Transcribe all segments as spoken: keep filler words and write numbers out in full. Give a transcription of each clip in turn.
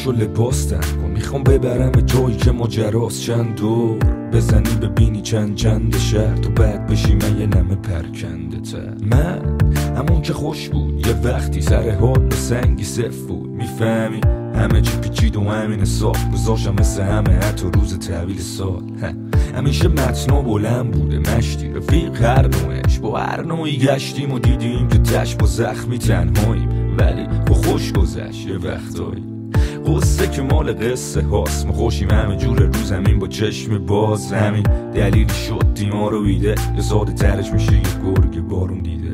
پاشو لباس تن کن، میخوام ببرم جایی که ماجراست. چند دور بزنی ببینی چند چند شهر، تو بعد بشی من یه نمه پرکنده تر. من همون که خوش بود یه وقتی، سر حال و سنگی صف بود. میفهمی همه چی پیچید و همین حساب گذاشتم مثل همه حتی روز تحویل سال. همیشه متنا بلند بوده مشتی، رفیق هر نوعش با هر نوعی گشتیم و دیدیم که تش با زخمی تنهاییم، ولی با خوش گذشت یه وقتایی. قصه که مال قصه هاست، ما خوشیم همه جور رو زمین با چشم باز. همین دلیلی شد دیما رو بیده، یه ساده ترش میشه یه گرگ بارون دیده.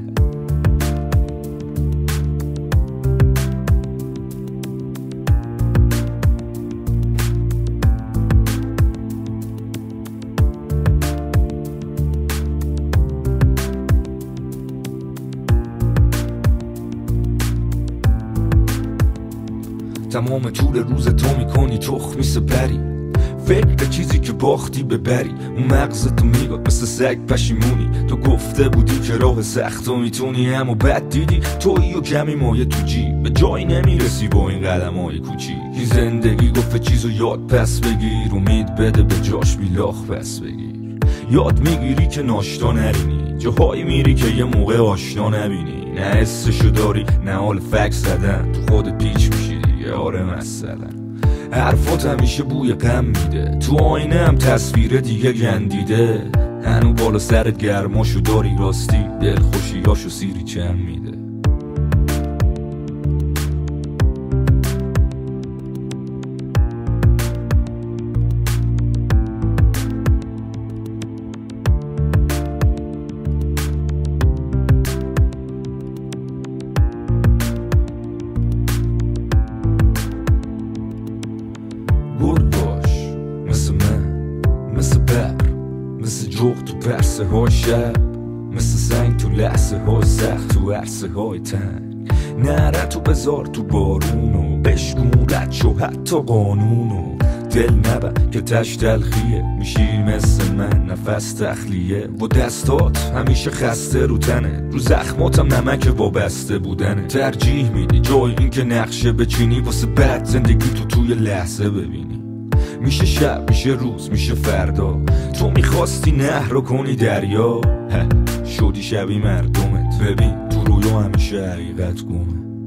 تمام طول روز تو میکنی تخمی سپری، فکر چیزی که باختی ببری. اون مغزتو میگاد مثل سگ پشیمونی، تو گفته بودی که راه سخت و میتونی، اما بعد دیدی تویی و کمی مایه تو جیب، به جایی نمیرسی با این قدم های کوچیک. زندگی گفت چیزو یاد پس بگیر، امید بده به جاش بیلاخ پس بگیر. یاد میگیری که ناشتا نرینی، جاهایی میری که یه موقع آشنا نبینی. نه حسشو داری نه حال فکس زدن، تو خودت پیچ میشی دیگه. آره مثلا حرفات همیشه بوی غم میده، تو آینه هم تصویر دیگه گندیده. هنو بالا سرت گرماشو داری راستی، دل خوشیاشو سیری چم میده. گرد باش مثل من، مثل بر، مثل جغد تو پرسه های شب، مثل سنگ تو لحظه های سخت تو عرصه های تنگ. نره تو بذار تو بارونو، بشکون رد شو حتی قانونو. دل نبر که تش تلخیه، میشی مثل من نفس تخلیه. و دستات همیشه خسته رو تنه، رو زخماتم نمک وابسته بودنه. ترجیح میدی جای این که نقشه بچینی، واسه بعد زندگی تو توی لحظه ببینی. میشه شب میشه روز میشه فردا، تو میخواستی نهر رو کنی دریا، شدی شبی مردمت. ببین تو رویا همیشه حقیقت گمه.